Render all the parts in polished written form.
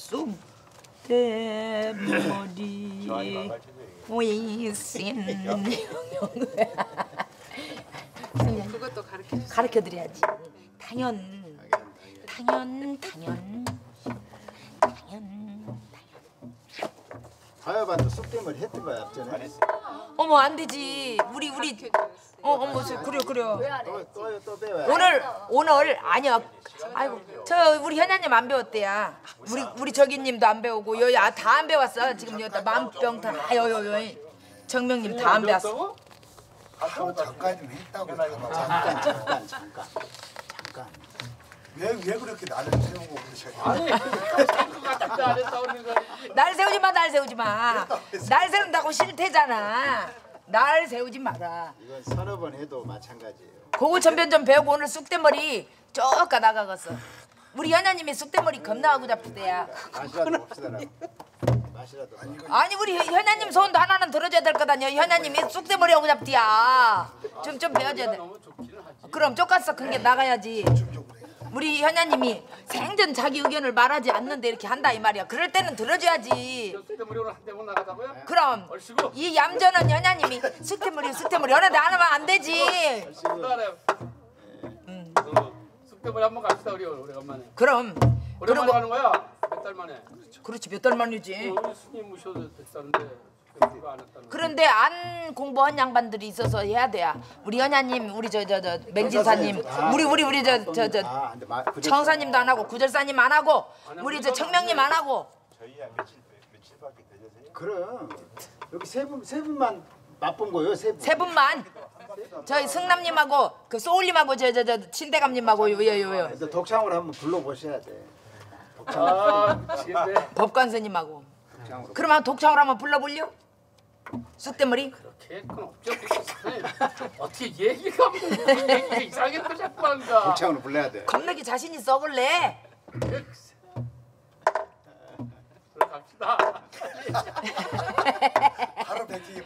쑥대머리 위신 그것도 가르쳐드려야지. 당연. 하여반도 쑥대머리 했던 거야 앞전에? 안 했어. 어머 안 되지. 우리 어머 그래. 또 배워야. 오늘 아니야. 아이고 저 우리 현아님 안 배웠대야. 우리 저기님도 안 배우고 여야 다 안 배웠어. 지금 여기다 만병 다 여여 정명님 다 안 배웠어. 하루 잠깐 좀 했다고. 잠깐. 왜 그렇게 나를 세우고 그러셔요? 날 세우지 마. 날 세운다고 싫대잖아. 날 세우지 마라. 이건 서너 번 해도 마찬가지예요. 고구천변 좀 배우고 오늘 쑥대머리 쭉 가다가겠어. 우리 현아님이 쑥대머리 겁나 하고 잡히대야. 맛이라도 봅시다. 맛이라도. 아니 우리 현아님 소원도 하나는 들어줘야 될 거다요. 현아님이 쑥대머리 하고 잡디야. 좀 배워줘야 돼. 그럼 쪼까서 큰 게 나가야지. 우리 현아님이 생전 자기 의견을 말하지 않는데 이렇게 한다 이 말이야. 그럴 때는 들어줘야지. 쑥대머리로 한 대만 나가자고요? 그럼 이 얌전한 현아님이 쑥대머리 어느 데 안 하면 안 되지. 쑥대머리 한번 갑시다 우리 오래간만에. 그럼 오랜만에 가는 거야? 몇 달 만에? 그렇지 몇 달 만이지. 우리 스님 모셔도 됐다는데 그거 안 했다는. 그런데 안 공부한 양반들이 있어서 해야 돼야. 우리 현아님, 우리 저 맹진사님, 우리 저 청사님도 안 하고 구절사님 안 하고 우리 저 청명님 안 하고. 저희야 며칠밖에 되세요? 그럼 여기 세 분만 맛본 거요. 세 분만. 저희 승남님하고 그 소울님하고 저 신대감님하고 요요. 독창으로 한번 불러보셔야 돼. 미치겠네. 법관스님하고. 그러면 독창으로 한번 불러볼려? 쑥대머리? 그렇게 그건 없죠. 어떻게 얘기가 이상하게 또 자꾸 한가. 독창으로 불러야 돼. 겁나게 자신 있어 볼래? 들어갑시다. 바로 뵙기.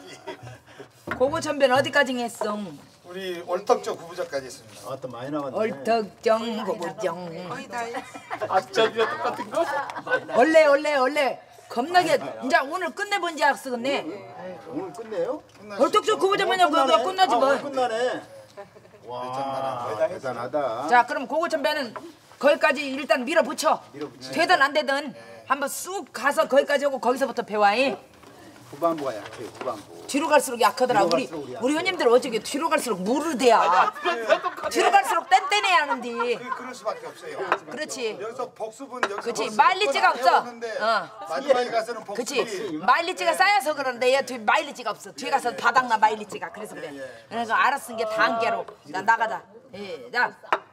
고구천변 어디까지 했어? 우리 월덕저 구부자까지 했습니다. 아또 많이 나왔네. 얼떡정 고구정. 앞자리가 똑같은 거? 원래 겁나게 이제 오늘 끝내본지 약속은네. 오늘 끝내요? 얼떡정 고구정면요 그거 끝나지 뭐. 끝나네. 와 대단하다. 자 그럼 고구천변은 거기까지 일단 밀어붙여. 되든 안 되든 한번 쑥 가서 거기까지 오고 거기서부터 배워이. 후반부가 약해요. 후반부. 뒤로 갈수록 약하더라. 우리 형님들 어저께 뒤로 갈수록 무르대야. 뒤로 갈수록 뗀뗀해야 하는데. 그럴 수밖에 없어요. 그렇지. 여기서 복수분 여기서 그렇지. 마일리지가 없어. 마지막에 가서는 복수분이. 그렇지. 마일리지가 쌓여서 그런데 얘 뒤 마일리지가 없어. 뒤에 가서 바닥나 마일리지가. 그래서 그래. 그래서 알았은 게 다 한계로. 자 나가자. 자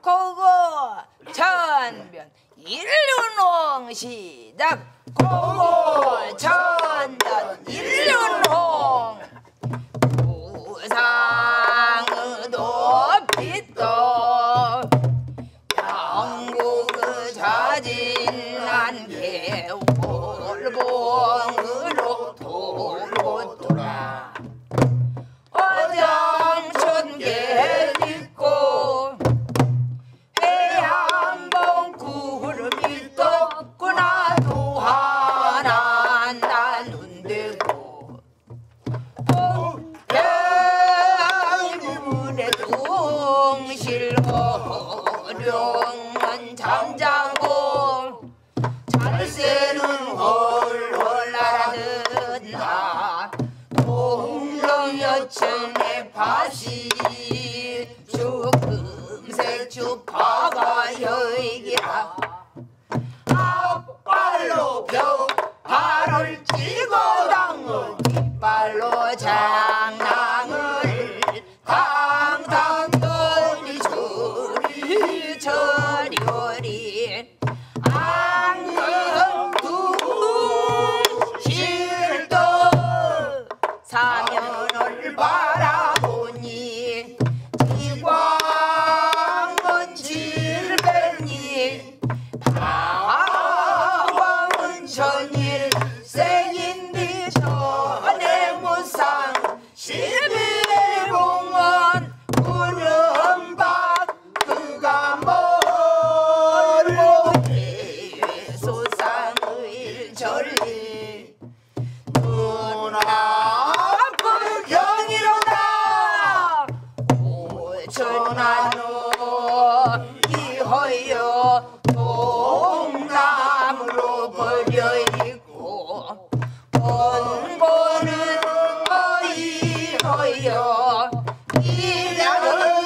고구천변 일륜홍 시작. 고구천변 일륜홍 우상의도 빛도 영국의 자진한 개월봉으로 돌고 돌아 어장천개 있고 해양봉 구름이 떴구나 또 하나 나눈대고 복양문에 동실 어룡은 잠자고 잘새는 홀홀 날아든다 동정여천의 밭이 금색 주파가 여기라 앞발로 벼 발을 찌고 당을 뒷발로 장낭을 당당 떨리 저리 저리 저리 안경두 실도 사면을 바라보니 지광은 칠백리 방황은 천일 생인디 전에 무상 십일공원 구름박 그가 멀고 대소상 하여 이량을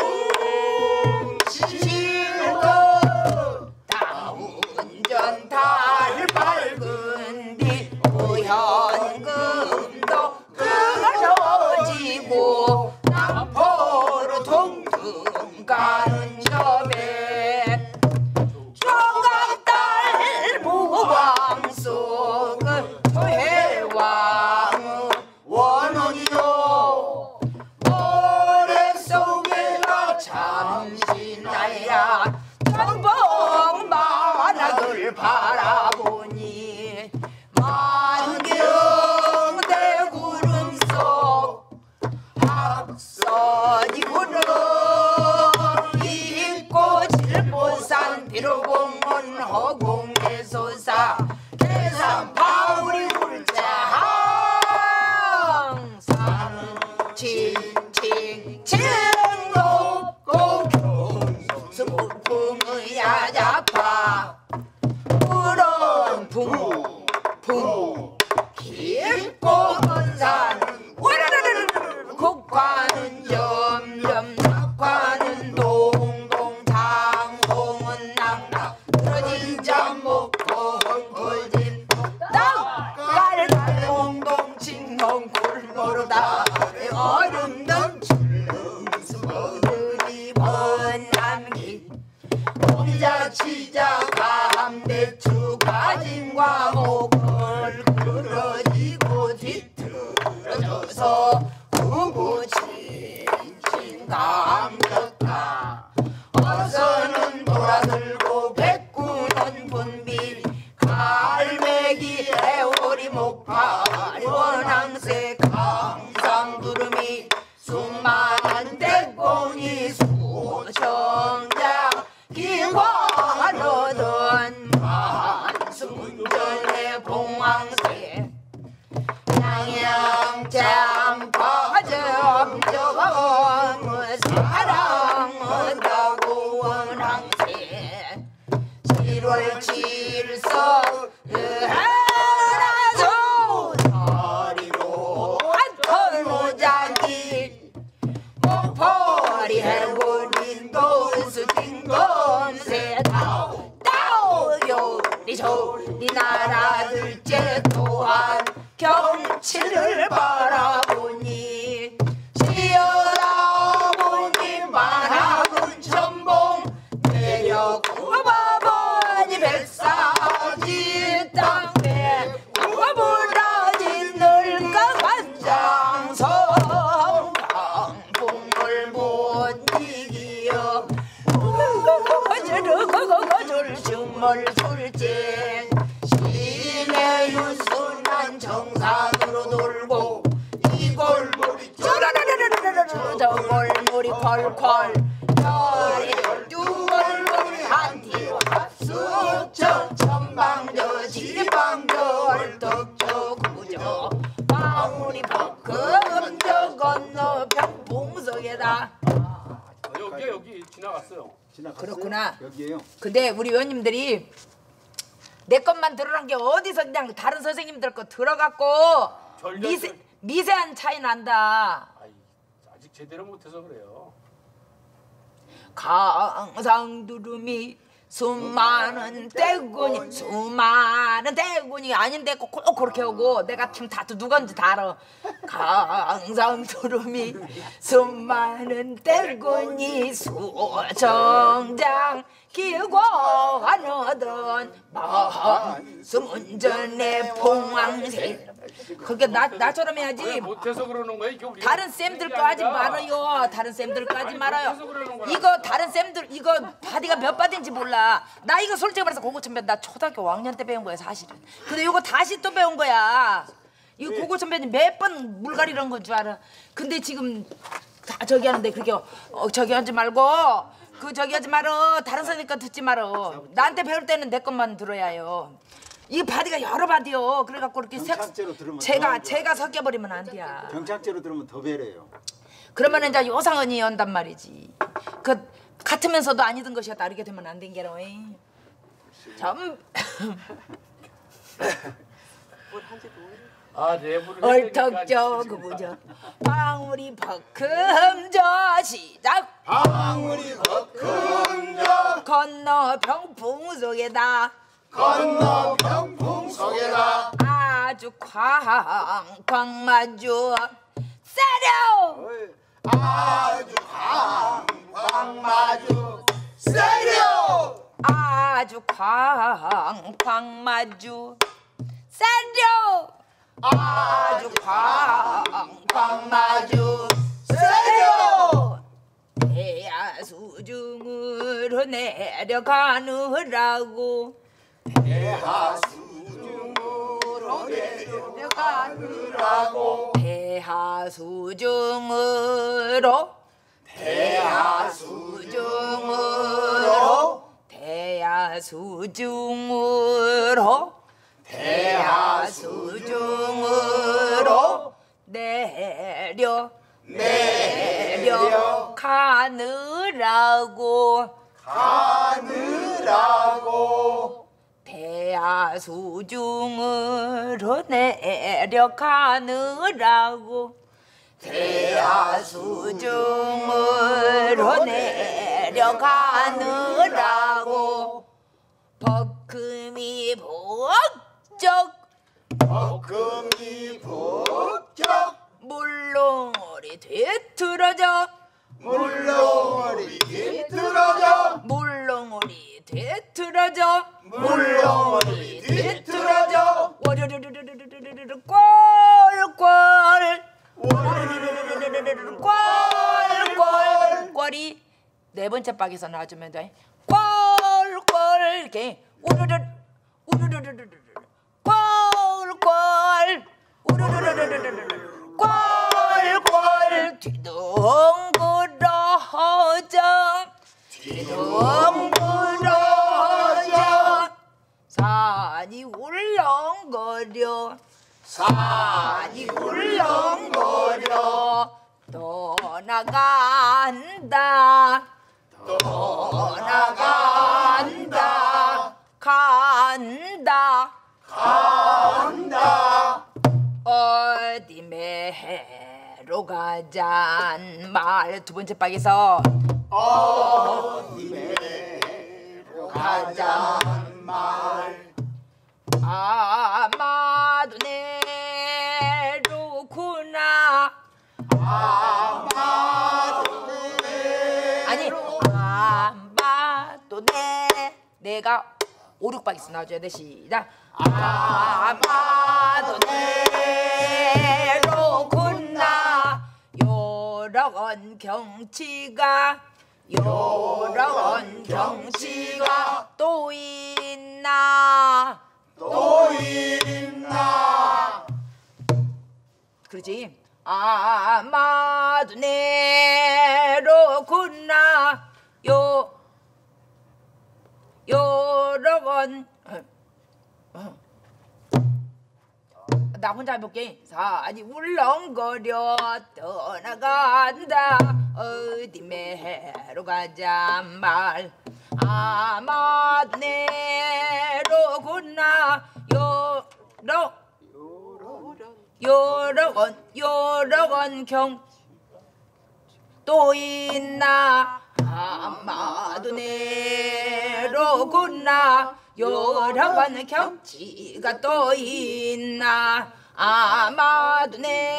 둥실고 다운전 달 밝은 뒤 우현금도 끊어지고 남포로 동등 가는 저배 종각달 무왕 속은 조혜왕 원혼이요 모래 속에나 잠시 나야 전봉 만학을 바라보니 만경대 구름 속 앞서니 구름 있고 칠보산 비로공원 허공의 소사 계산 바울이 울자 항상 칭칭 높고 경수풍의 야자파 우런 풍풍 깊고 건산은 와라라라라 국화는 점점 낙화는 동동 장홍은 낙낙 떨어진 잠 먹고 헐거진 땅깔깔 동동 칭동 굴모르다 얼음 넘치는 스머들이 번남기 공자 치자 감대추 가진과 목을 끌어지고 뒤틀어져서 구구친친 감겼다 어서는 돌아들고 백구는 분비 갈매기 애오리 목파리 원앙새 강상구름이 수많은 대공이 수정장 기관하던 만수문전의 봉황새 양양장 과점저방의 사랑하다고 원앙새 7월 7석 하나소 다리로 한턴 노장기 목포리 해골인 돈수진 검새 따오 요리 조리 나라들째 또한 경치를 바라보니 시어다보니 만학은 천봉 내려 구바보니 백사지 땅에 구부러진 늙어 간장성 강풍을 못 이기어 거절 정말 술제 시내 유순한 정산으로 돌고 이 골물이 저 골물이 콸콸 두 골물이 한뒤 합숙저 천방저 지방저 얼떡저 구저 방울이 벅금저 건너 병봉석에다 여기 지나갔어요. 그렇구나. 여기에요. 근데 우리 의원님들이 내 것만 들으란 게 어디서 그냥 다른 선생님들 거 들어갖고 미세한 차이 난다. 아직 제대로 못해서 그래요. 강상두루미 수많은 대군이 아닌데 꼭 그렇게 하고 내가 지금 다 누군지 다 알아. 강상두루미 수많은 대군이 수정장 기관하던 만수문전의 봉황새. 그게 나처럼 해야지. 못해서 그러는 거야. 이게 우리 다른 쌤들 거 하지 말아요. 다른 쌤들 거 하지 말아요. 이거 다른 쌤들 이거 바디가 몇 바디인지 몰라. 나 이거 솔직히 말해서 고고천변 나 초등학교 5학년 때 배운 거야 사실은. 근데 이거 다시 또 배운 거야. 이거 고고천변이 몇 번 물갈이런 건 줄 알아. 근데 지금 다 저기 하는데 그렇게 저기 하지 말고 그 저기 하지 말어. 다른 선생님 거 듣지 말어. 나한테 배울 때는 내 것만 들어야 해요. 이 바디가 여러 바디요. 그래갖고 이렇게 경찰제로 들으면 제가 섞여버리면 안 돼. 경찰제로 들으면 더 배려요. 그러면 이제 요상언이 연단 말이지. 그 같으면서도 아니던 것이었다. 이렇게 되면 안 된 게로. 참. 얼턱저 구부저 방울이 버금저 시작 방울이 걷금저 건너 병풍 속에다 건너 병풍 속에다 아주 쾅쾅 마주 세려 아주 광마주 세려 아주 쾅쾅 마주 세려 아주 쾅쾅 마주 세려 대하수중으로 내려가느라고 대하수중으로 내려가느라고 대하수중으로 대하수중으로 대하수중으로 대하수중으로 내려 가느라고 가느라고 대하수중으로 내려가느라고 대하수중으로 내려가느라고 버금이 복적 버금이 북적 물렁어리 뒤틀어져 물렁어리 뒤틀어져 물렁어리 뒤틀어져 물렁어리 뒤틀어져 와르르르르르르르 꼴꼴 꼴꼴 꼴이 네 번째 박에서 나와주면 돼. 꼴꼴 이렇게 우르르 우르르르르르 꼴꼴 우르르르르르 꼴꼴 뒤둥그러져 뒤둥그러져 산이 울렁거려 산이 울렁거려 떠나간다 떠나간다 간다 간다 어디 매로 가잔 말 두 번째 박에서 어디 매로 가잔 말 아마도 내로구나 아마도 내로 아마도 내가 5, 6박 있어 나와줘야 돼. 시작 아마도 내로구나 요런 경치가 요런 경치가 또 있나 또 있나 그러지 아마도 내로구나 요런 나 혼자 해볼게. 산이 울렁거려 떠나간다 어디 매로 가자 말 아마도 내로구나 요런 경 또 있나 아마도 내로구나 요런 경치가 또 있나 아마도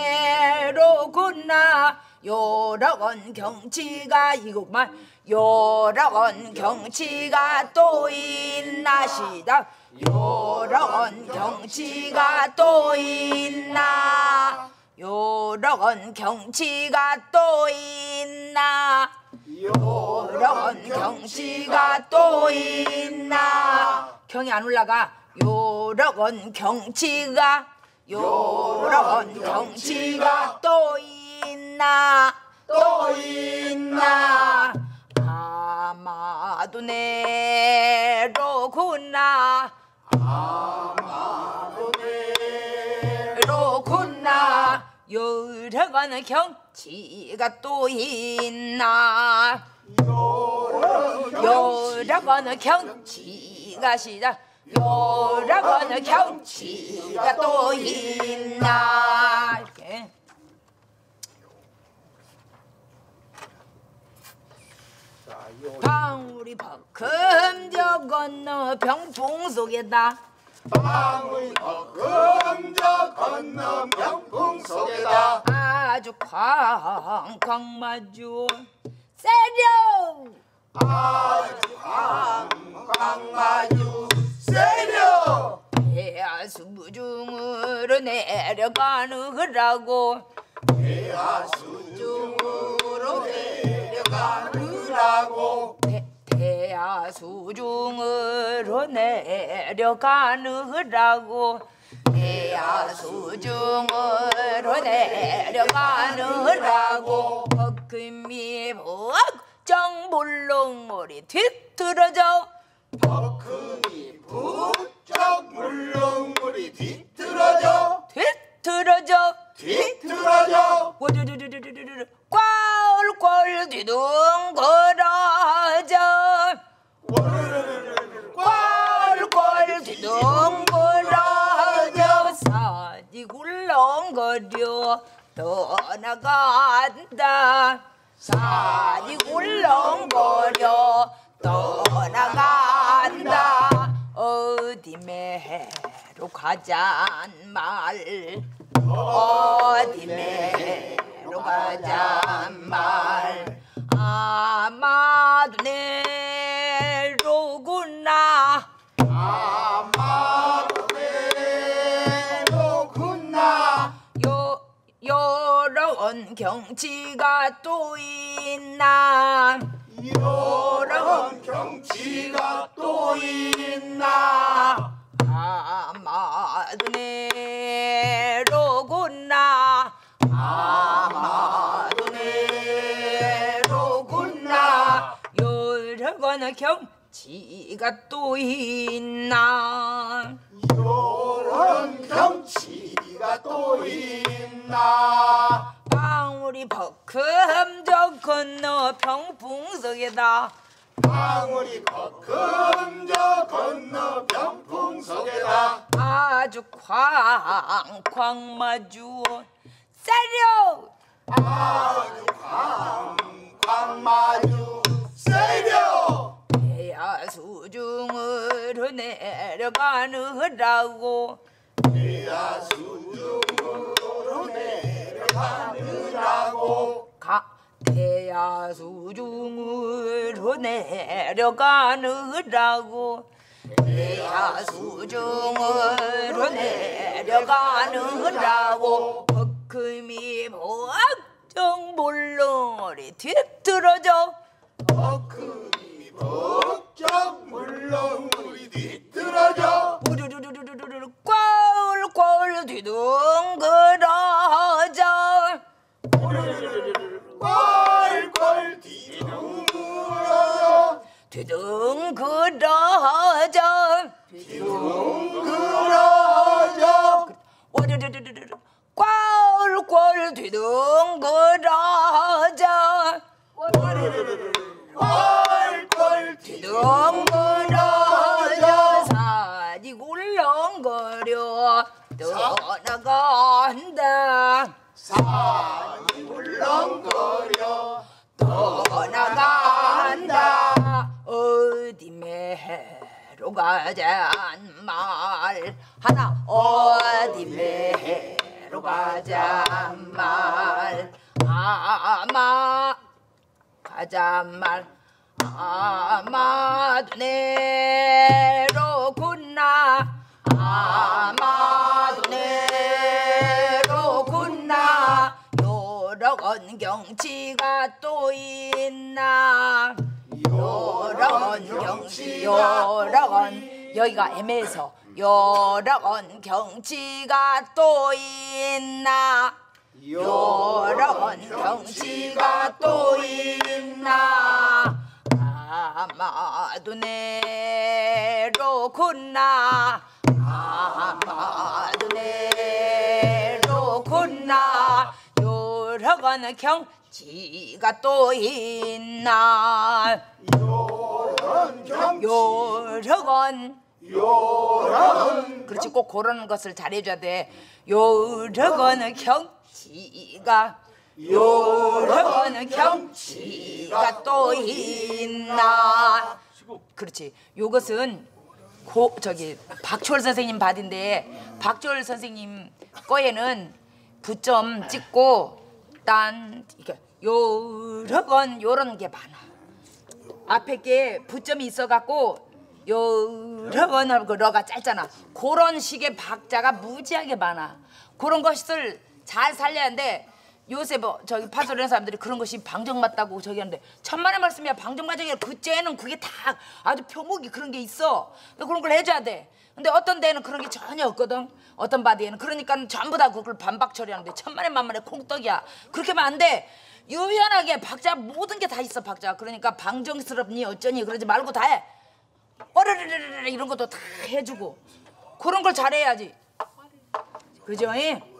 내로구나 요런 경치가 이곡만 요런 경치가 또 있나 시작 요런 경치가 또 있나 요런 경치가 또 있나 요런 경치가 또 있나 경이 안 올라가 요런 경치가 요런 경치가 또 있나 또 있나 아마도 내로구나 아마도 내로구나 요런 경치가 또 있나 요런 경치가 시작 요런 경치가 또 있나. 이렇게. 방울이 버금 저 건너 병풍 속에다 방울 버금 저 건너 병풍 속에다 아주 쾅쾅 마주 세려 아주 광광마주 세려 해수중으로 내려가느라고 대하수중으로 내려가느라고 대하수중으로 내려가느라고 대하수중으로 내려가느라고 버금이 정물렁머리 뒤틀어져 버금이 부쩍 물렁물이 뒤틀어져 오두두두두두두 꼴꼴 뒤둥거려져 꼴꼴 뒤둥거려져 산이 굴렁거려 떠나간다 산이 굴렁거려 떠나간다 어디 매로 가잔 말 어디 매로 가잔 말 아마도 내로구나 아마도 내로구나 요런 경치가 또 있나 요런 경치가 또 있나 아마도 내로구나 아마도 내로구나 요런 경치가 또 있나 요런 경치가 또 있나 방울이 버금 저 건너 병풍석에다 방울이 버금 저 건너 병풍 속에다 아주 쾅쾅 마주 세려 아주 광광마주 세려 대하수중으로 내려가느라고 대하수중으로 내려가느라고 대하수중으로 내려가느라고 대하수중으로 내려가느라고 버금이 목정 물렁어리 뒤틀어져 버금이 복적 물렁물이 뒤틀어져 우르르르르르르 꼴꼴 뒤둥그러져 꼴꼴 뒤둥그러져 뒤둥그러져 뒤둥그러져 우르르르르르 꼴꼴 뒤둥그러져 꼴꼴 뒤둥그러져 산이 굴렁거려 떠나간다 산이 물렁거려 떠나간다 어디 매로 가잔 말 하나 어디 매로 가잔 말 아마 가잔 말 아마도 내로구나 아마도 내로구나 요런 경치가 또 있나 요런 경치 요런 여기가 애매해서 요런 경치가 또 있나 요런 경치가 또 있나 아마도 내로구나 아마도 내로구나 요런 경치가 또 있나 요런 경치 요런 요런 그렇지, 꼭 그런 것을 잘해줘야 돼. 요러거는 경치가 요러거는 경치가 또 있나. 그렇지. 요것은 박초월 선생님 받인데 박초월 선생님 거에는 부점 찍고 딴 이렇게 요러건 요런 게 많아. 앞에 게 부점이 있어갖고 요러건 하고 러가 짧잖아. 그런 식의 박자가 무지하게 많아. 그런 것을 잘 살려야 하는데 요새 뭐 저기 파소리하는 사람들이 그런 것이 방정 맞다고 저기 하는데 천만의 말씀이야. 방정 과정이 그째는 그게 다 아주 표목이 그런 게 있어. 그런 걸 해줘야 돼. 근데 어떤 데는 그런 게 전혀 없거든. 어떤 바디에는. 그러니까 전부 다 그걸 반박 처리하는데 천만의 만만의 콩떡이야. 그렇게 하면 안 돼. 유연하게 박자 모든 게 다 있어. 박자. 그러니까 방정스럽니 어쩌니 그러지 말고 다 해. 어르르르르 이런 것도 다 해주고 그런 걸 잘해야지. 그죠?